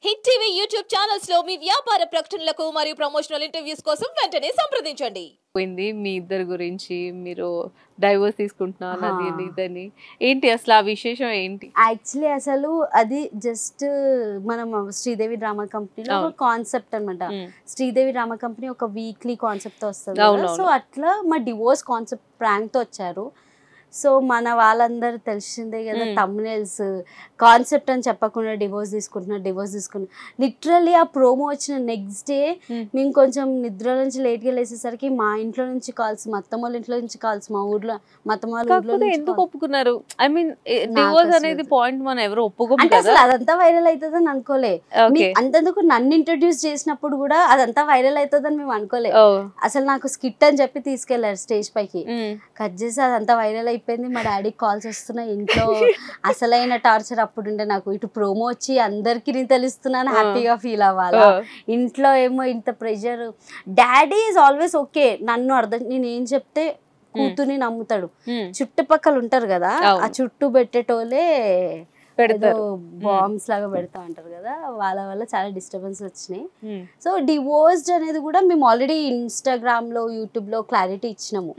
Hit TV YouTube channels లో మీ వ్యాపార ప్రకటనలకు మరియు ప్రమోషనల్ ఇంటర్వ్యూస్ కోసం వెంటనే సంప్రదించండి. పోయింది మీ ఇద్దరి గురించి మీరు డైవోర్స్ తీసుకుంటున్నారు అది ఇదని ఏంటి అసలు ఆ విశేషం ఏంటి? యాక్చువల్లీ అసలు అది జస్ట్ మనం శ్రీదేవి డ్రామా కంపెనీలో ఒక కాన్సెప్ట్ అనమాట. శ్రీదేవి డ్రామా కంపెనీ ఒక వీక్లీ కాన్సెప్ట్ తో వస్తుంది. సో అట్లా మా డివోర్స్ కాన్సెప్ట్ ప్రాంక్ తో వచ్చారు. సో మన వాళ్ళందరూ తెలిసిందే కదా, థంబ్నెయిల్స్ కాన్సెప్ట్ అని చెప్పకుండా డివోర్స్ తీసుకున్నా లిటరల్లీ ఆ ప్రోమో వచ్చిన నెక్స్ట్ డే మేము కొంచెం నిద్ర నుంచి లేట్గా లేసేసరికి మా ఇంట్లో నుంచి కాల్స్, మా అత్తమ్మ వాళ్ళ ఇంట్లో నుంచి కాల్స్, మా ఊర్లో మా అత్తమ్మ వాళ్ళ ఊర్లో ఎందుకు ఒప్పుకున్నారు? ఐ మీన్ డివోర్స్ అనేది పాయింట్ మనం ఎవరు ఒప్పుకోము అంటే అసలు అదంతా వైరల్ అవుతుందని అనుకోలే. అంతెందుకు నన్ను ఇంట్రడ్యూస్ చేసినప్పుడు కూడా అదంతా వైరల్ అవుతుందని మేము అనుకోలే. అసలు నాకు స్కిట్ అని చెప్పి తీసుకెళ్లారు స్టేజ్ పైకి, కట్ చేసి అదంతా వైరల్ అయిపోయింది. మా డాడీకి కాల్స్ వస్తున్నాయి ఇంట్లో. అసలైన టార్చర్ అప్పుడు ఉండే నాకు. ఇటు ప్రోమో వచ్చి అందరికి నేను తెలుస్తున్నాను, హ్యాపీగా ఫీల్ అవ్వాలా. ఇంట్లో ఏమో ఇంత pressure. Daddy is always okay, నన్ను అర్థం, నేను ఏం చెప్తే కూతుర్ని నమ్ముతాడు. చుట్టుపక్కల ఉంటారు కదా, ఆ చుట్టూ పెట్టేటోళ్ళే బాంబ్స్ లాగా పెడతా ఉంటారు కదా, వాళ్ళ వల్ల చాలా డిస్టర్బెన్స్ వచ్చినాయి. సో డివోర్స్డ్ అనేది కూడా మేము ఆల్రెడీ ఇన్స్టాగ్రామ్ లో, యూట్యూబ్ లో క్లారిటీ ఇచ్చినాము.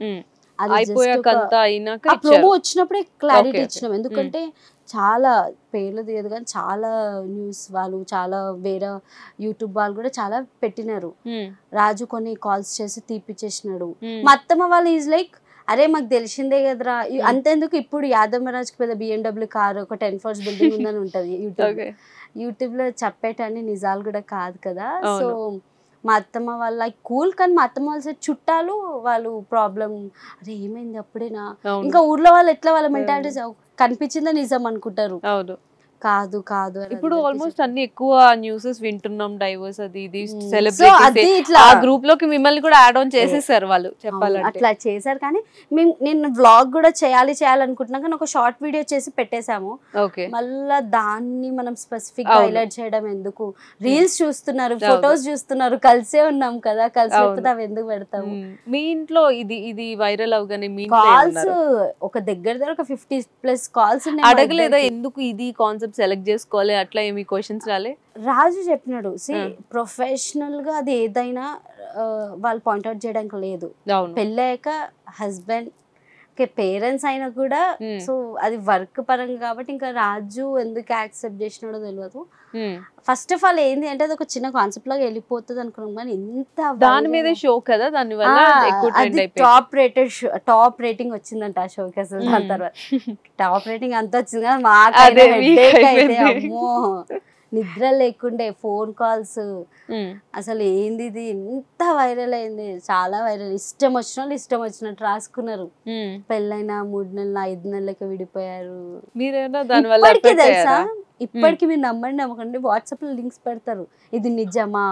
ప్రోమో వచ్చినప్పుడే క్లారిటీ ఇచ్చినాం. ఎందుకంటే చాలా పేర్లు తీయదు కానీ చాలా న్యూస్ వాళ్ళు, చాలా వేరే యూట్యూబ్ వాళ్ళు కూడా చాలా పెట్టినారు. రాజు కొన్ని కాల్స్ చేసి తీపిచ్చేసినాడు. మా అత్తమ్మ వాళ్ళు ఈజ్ లైక్, అరే మాకు తెలిసిందే కదరా. అంతెందుకు ఇప్పుడు యాదమ్మరాజ్కి పెద్ద BMW కార్, ఒక 10 floors బిల్డింగ్ ఉందని ఉంటది. యూట్యూబ్ లో చెప్పేటన్ని నిజాలు కూడా కాదు కదా. సో మా అత్తమ్మ వాళ్ళ కూల్, కానీ మా అత్తమ్మ వాళ్ళ చుట్టాలు వాళ్ళు ప్రాబ్లం, అరే ఏమైంది అప్పుడేనా. ఇంకా ఊర్లో వాళ్ళు ఎట్లా వాళ్ళ మెంటాలిటీ కనిపించిందో నిజం అనుకుంటారు. కాదు కాదు ఇప్పుడు ఆల్మోస్ట్ అన్ని ఎక్కువ న్యూసెస్ వింటున్నాం, డైవర్స్ అది ఇది సెలబ్రిటీస్ ఆ గ్రూప్ లోకి మిమ్మల్ని కూడా యాడ్ ఆన్ చేసేసారు వాళ్ళు చెప్పాలంటే. అట్లా చేశారు కానీ నేను వ్లాగ్ కూడా చేయాలనుకుంటున్నా కానీ ఒక షార్ట్ వీడియో చేసి పెట్టేశాము. మళ్ళా దాన్ని మనం స్పెసిఫిక్ గా హైలైట్ చేయడం ఎందుకు? రీల్స్ చూస్తున్నారు, ఫొటోస్ చూస్తున్నారు, కలిసే ఉన్నాం కదా, కలిసి లేకపోతే అవి ఎందుకు పెడతాము? మీ ఇంట్లో ఇది వైరల్ అవగానే మీ కాల్స్ ఒక దగ్గర ఒక 50+ కాల్స్ ఉన్నాయి. అడగలేదా ఎందుకు ఇది కాన్సెప్ట్ సెలెక్ట్ చేసుకోవాలి అట్లా? ఏమి క్వశ్చన్స్ రాలే? రాజు చెప్పినాడు, ప్రొఫెషనల్ గా అది ఏదైనా వాళ్ళు పాయింట్అవుట్ చేయడానికి లేదు. పెళ్ళాక హస్బెండ్ పేరెంట్స్ అయినా కూడా, సో అది వర్క్ పరంగా కాబట్టి ఇంకా రాజు ఎందుకు యాక్సెప్ట్ చేసినాడో తెలియదు. ఫస్ట్ ఆఫ్ ఆల్ ఏంది అంటే అది ఒక చిన్న కాన్సెప్ట్ లాగా వెళ్ళిపోతుంది అనుకున్నాం, కానీ ఇంత దాని మీద షో కదా, దాని వల్ల టాప్ రేటింగ్ వచ్చిందంట ఆ షోకి. అసలు దాని తర్వాత టాప్ రేటింగ్ అంత వచ్చింది కదా, మాకైతే అమ్మో నిద్ర లేకుండే, ఫోన్ కాల్స్, అసలు ఏంది ఇది ఇంత వైరల్ అయింది, చాలా వైరల్. ఇష్టం వచ్చినట్టు రాసుకున్నారు. పెళ్ళైన 3 నెలలు 5 నెలలకి విడిపోయారు. ఇప్పటికీ తెలుసా, ఇప్పటికి మీరు నమ్మకండి, వాట్సాప్ లో లింక్స్ పెడతారు, ఇది నిజమా.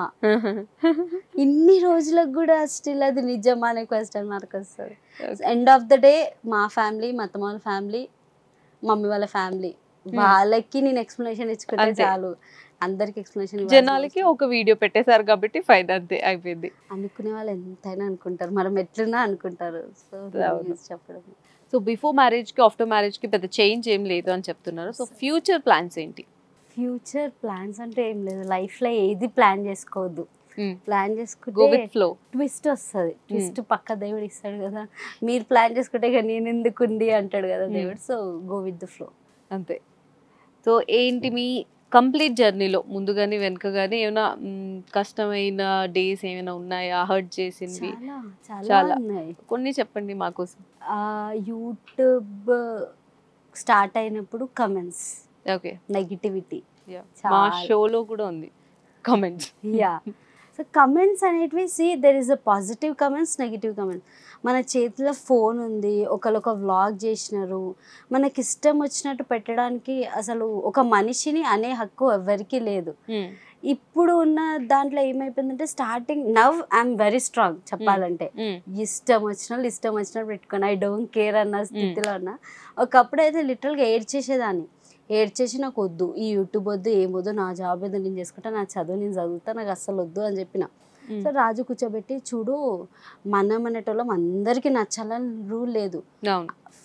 ఇన్ని రోజులకు కూడా స్టిల్ అది నిజమా అనే క్వశ్చన్ మార్క్ వస్తుంది. ఎండ్ ఆఫ్ ద డే మా ఫ్యామిలీ, మా అత్తమ్మ వాళ్ళ ఫ్యామిలీ, మమ్మీ వాళ్ళ ఫ్యామిలీ, వాళ్ళకి నేను ఎక్స్ప్లెనేషన్ ఇచ్చుకుంటే చాలు. అందరికి ఎక్స్ప్లెనేషన్, జనాలకి ఒక వీడియో పెట్టేశారు కాబట్టి ఫైన్, అంతే అయిపోయింది. అనుకునే వాళ్ళు ఎంతైనా అనుకుంటారు, మనం ఎట్లున్నా అనుకుంటారు. సో చెప్పడం. సో బిఫోర్ మ్యారేజ్ కి ఆఫ్టర్ మ్యారేజ్ కి పెద్ద చేంజ్ ఏం లేదు అని చెప్తున్నారు. సో ఫ్యూచర్ ప్లాన్స్ ఏంటి? ఫ్యూచర్ ప్లాన్స్ అంటే ఏం లేదు, లైఫ్ లో ఏది ప్లాన్ చేసుకోవద్దు. ప్లాన్ చేసుకుంటే ట్విస్ట్ వస్తుంది. ట్విస్ట్ పక్క దేవుడు ఇస్తాడు కదా, మీరు ప్లాన్ చేసుకుంటే ఇక నేను ఎందుకుంది అంటాడు కదా దేవుడు. So go with the flow, అంతే. సో ఏంటి మీ కంప్లీట్ జర్నీలో ముందుగాని వెనకగాని ఏమైనా కష్టమైన డేస్ ఏమైనా ఉన్నాయా, హర్ట్ చేసింది? చాలా ఉన్నాయి, కొన్ని చెప్పండి మాకోసం. యూట్యూబ్ స్టార్ట్ అయినప్పుడు కమెంట్స్, నెగిటివిటీ, మా షోలో కూడా ఉంది కమెంట్స్. సో కమెంట్స్ అనేటివి, there is a positive comments, negative comments. మన చేతిలో ఫోన్ ఉంది, ఒకళ్ళొక వ్లాగ్ చేసినారు, మనకి ఇష్టం వచ్చినట్టు పెట్టడానికి అసలు ఒక మనిషిని అనే హక్కు ఎవరికి లేదు. ఇప్పుడు ఉన్న దాంట్లో ఏమైపోయిందంటే starting now I'm very strong చెప్పాలంటే, ఇష్టం వచ్చినట్టు పెట్టుకొని ఐ డోంట్ కేర్ అన్న స్థితిలో ఉన్నా. ఒకప్పుడు అయితే లిటరల్గా ఏడ్చేసేదాన్ని, ఏడ్చేసి నాకు వద్దు ఈ యూట్యూబ్ వద్దు, ఏమొద్దు, నా జాబ్ ఏదో నేను చేసుకుంటా, నా చదువు నేను చదువుతా, నాకు అస్సలు వద్దు అని చెప్పిన. సో రాజు కూర్చోబెట్టి, చూడు మనం అనేటోళ్ళం అందరికీ నచ్చాలని రూల్ లేదు,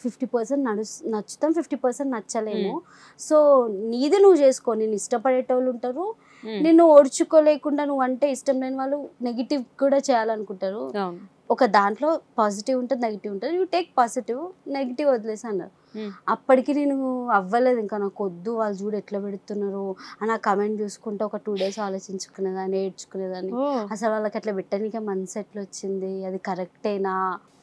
50% నచ్చుతాం, 50% నచ్చలేము. సో నీది నువ్వు చేసుకో. నేను ఇష్టపడేటోళ్ళు ఉంటారు, నిన్ను ఓడ్చుకోలేకుండా నువ్వు అంటే ఇష్టం లేని వాళ్ళు నెగిటివ్ కూడా చేయాలనుకుంటారు. ఒక దాంట్లో పాజిటివ్ ఉంటుంది, నెగిటివ్ ఉంటుంది. యూ టేక్ పాజిటివ్, నెగిటివ్ వదిలేసి అన్నారు. అప్పటికి నేను అవ్వలేదు ఇంకా, నాకు వద్దు వాళ్ళు చూడు ఎట్లా పెడుతున్నారు అని ఆ కమెంట్ చూసుకుంటే ఒక 2 days ఆలోచించుకునేదాన్ని, ఏడ్చుకునేదాన్ని. అసలు వాళ్ళకి అట్లా పెట్టడానికే మనసు ఎట్లా వచ్చింది, అది కరెక్టేనా?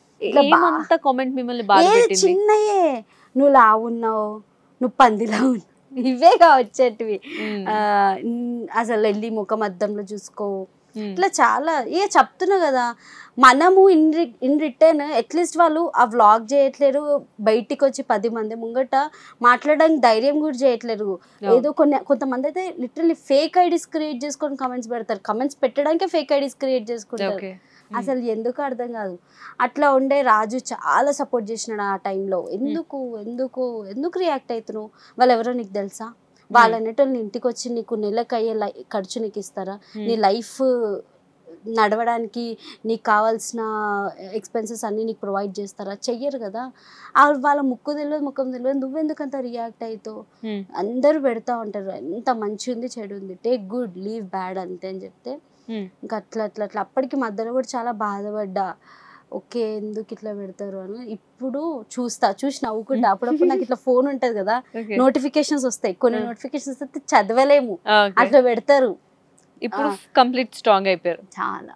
చిన్నయే, నువ్వు లావున్నావు, నువ్వు పందిలా ఉన్నావు, ఇవేగా వచ్చేటివి. అసలు వెళ్ళి ముఖం అద్దంలో చూసుకో, ఇట్లా చాలా ఇక చెప్తున్నా కదా. మనము ఇన్ రిటర్న్ అట్లీస్ట్ వాళ్ళు ఆ వ్లాగ్ చేయట్లేరు, బయటికి వచ్చి 10 మంది ముంగట మాట్లాడడానికి ధైర్యం కూడా చేయట్లేరు. ఏదో కొంతమంది అయితే లిటరల్లీ ఫేక్ ఐడీస్ క్రియేట్ చేసుకొని కమెంట్స్ పెడతారు. కమెంట్స్ పెట్టడానికే ఫేక్ ఐడీస్ క్రియేట్ చేసుకుంటారు. అసలు ఎందుకు అర్థం కాదు. అట్లా ఉండే రాజు చాలా సపోర్ట్ చేసినాడు ఆ టైంలో. ఎందుకు రియాక్ట్ అవుతున్నావు? వాళ్ళు ఎవరో నీకు తెలుసా? వాళ్ళు అనేటోళ్ళు ఇంటికి వచ్చి నీకు నెలకు అయ్యే ఖర్చు నీకు ఇస్తారా? నీ లైఫ్ నడవడానికి నీకు కావాల్సిన ఎక్స్పెన్సెస్ అన్నీ నీకు ప్రొవైడ్ చేస్తారా? చెయ్యరు కదా. వాళ్ళ ముక్కు తెలియదు, ముఖం తెలియదు, నువ్వెందుకంత రియాక్ట్ అవుతావు? అందరూ పెడతా ఉంటారు, ఎంత మంచి ఉంది చెడు ఉంది, టేక్ గుడ్ లీవ్ బ్యాడ్ అంతే అని చెప్తే ఇంకా అట్లా అప్పటికి మధ్యలో కూడా చాలా బాధపడ్డా. ఓకే ఎందుకు ఇట్లా పెడతారు అని. ఇప్పుడు చూసి నవ్వుకుంటా. అప్పుడప్పుడు నాకు ఇట్లా ఫోన్ ఉంటది కదా, నోటిఫికేషన్స్ వస్తాయి, కొన్ని నోటిఫికేషన్స్ అయితే చదవలేము, అట్లా పెడతారు. ఇప్పుడు కంప్లీట్ స్ట్రాంగ్ అయిపోయారు, చాలా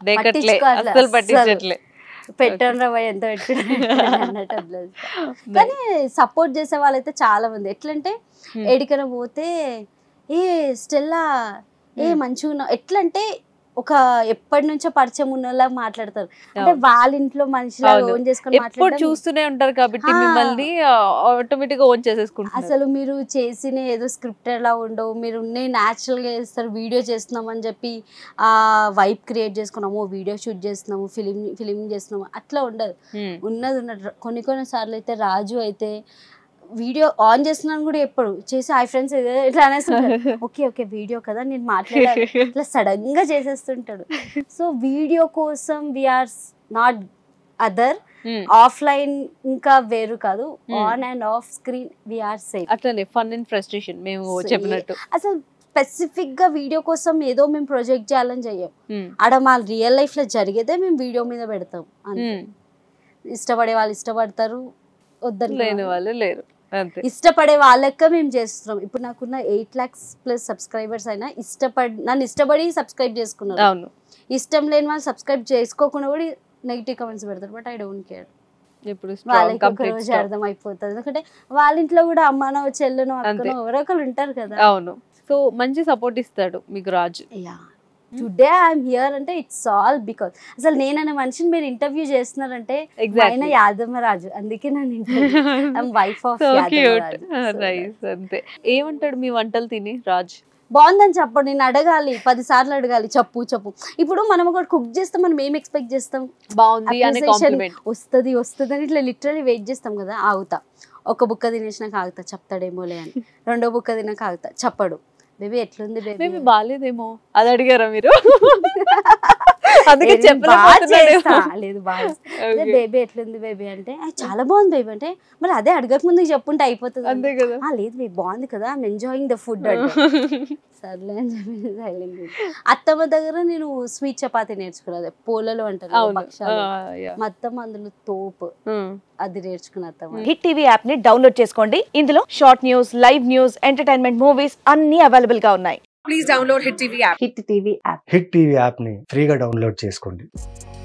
పెట్టండి రా ఎంత అన్నట్టు. కానీ సపోర్ట్ చేసే వాళ్ళైతే చాలా మంది. ఎట్లంటే ఎడికైనా పోతే ఏ స్టెల్లా ఏ మంచిగా ఉన్నావు, ఎట్లంటే ఒక ఎప్పటి నుంచో పరిచయం ఉన్నలా మాట్లాడతారు. అంటే వాళ్ళ ఇంట్లో మనిషిలా ఓన్ చేసుకొని చూస్తూనే ఉంటారు కాబట్టి మిమ్మల్ని ఆటోమేటిక్ గా ఓన్ చేసేసుకుంటారు. అసలు మీరు చేసిన ఏదో స్క్రిప్టెడ్ లా ఉండవు, మీరు న్యాచురల్ గా చేస్తారు. వీడియో చేస్తున్నాం అని చెప్పి ఆ వైబ్ క్రియేట్ చేసుకున్నాము, వీడియో షూట్ చేస్తున్నాము, ఫిలిం చేస్తున్నాము, అట్లా ఉండదు. ఉన్నది కొన్ని సార్లు అయితే రాజు అయితే వీడియో ఆన్ చేస్తున్నాను కూడా ఎప్పుడు చేసి హాయ్ ఫ్రెండ్స్ ఇట్లా అనేస్తుంటాడు. ఓకే వీడియో కదా నేను మాట్లాడాలి, ఇట్లా సడన్ గా చేసేస్తుంటాడు. సో వీడియో కోసం వీఆర్ నాట్ అదర్, ఆఫ్లైన్ ఇంకా వేరు కాదు, on and off screen we're same. అట్లనే ఫన్ అండ్ ఫ్రస్ట్రేషన్ మేము చెప్పినట్టు. అసలు స్పెసిఫిక్ గా వీడియో కోసం ఏదో మేము ప్రొజెక్ట్ చేయాలని చెయ్యం. ఆడ మా రియల్ లైఫ్ లో జరిగేదే మేము వీడియో మీద పెడతాం. ఇష్టపడే వాళ్ళు ఇష్టపడతారు, వద్దని లేని వాళ్ళు లేరు. ఇష్టపడే వాళ్ళక్క మేము చేస్తున్నాం. ఇప్పుడు నాకున్న 8 lakhs+ సబ్స్క్రైబర్స్ అయినా నన్ను ఇష్టపడి సబ్స్క్రైబ్ చేసుకున్నారు. అవును, ఇష్టం లేని వాళ్ళు సబ్స్క్రైబ్ చేసుకోకుండా కూడా నెగిటివ్ కమెంట్స్ పెడతారు. But I don't care. వాళ్ళకి ఒక రోజు అర్థం అయిపోతుంది. ఎందుకంటే వాళ్ళ ఇంట్లో కూడా అమ్మనో చెల్లెనో అక్కనో ఎవరో ఒకరు ఉంటారు కదా. అవును. సో మంచి సపోర్ట్ ఇస్తాడు మీకు రాజు. టుడే ఐఎమ్ హియర్ అంటే ఇట్స్ ఆల్ బికాస్ అసలు నేననే మనిషిని మీరు ఇంటర్వ్యూ చేస్తున్నారంటే ఆయన యాదమ్మరాజు, అందుకే నన్ను వైఫ్ ఆఫ్ అంతే. ఏమంటాడు మీ వంటలు తిని రాజు? బాగుందని చెప్పండి, నేను అడగాలి 10 సార్లు అడగాలి, చెప్పు. ఇప్పుడు మనం ఒకటి కుక్ చేస్తాం, మనం ఏం ఎక్స్పెక్ట్ చేస్తాం? బాగుంది వస్తుంది అని ఇట్లా లిటరలీ వెయిట్ చేస్తాం కదా. ఆగుతా, ఒక బుక్క తినేసినాక ఆగుతా, చెప్తాడేమోలే అని. 2వ బుక్క తినాక ఆగుతా, చెప్పడు. బేబీ ఎట్లుంది బేబీ, బాగాలేదేమో అది అడిగారా మీరు? అందుకే లేదు బాగా బేబీ ఎట్లుంది బేబీ అంటే చాలా బాగుంది బేబీ అంటే, మరి అదే అడగక ముందు చెప్పుంటే అయిపోతుంది. అంతే కదా. లేదు బేబీ బాగుంది కదా, ఐఎమ్ ఎంజాయింగ్ ద ఫుడ్ అంటే సర్లే అని చెప్పి సైలెంట్. అత్తమ్మ దగ్గర నేను స్వీట్ చపాతి నేర్చుకున్నది, పోలలో అంటారు భక్షాలు, మా అత్తమ్మ అందులో తోపు, అది నేర్చుకున్న అత్తమ్మ. హిట్ టీవీ యాప్ ని డౌన్లోడ్ చేసుకోండి. ఇందులో short news, live news, entertainment, movies అన్ని అవైలబుల్ గా ఉన్నాయి. Please download Hit TV app. Hit TV app Hit TV app ని ఫ్రీగా డౌన్లోడ్ చేసుకోండి.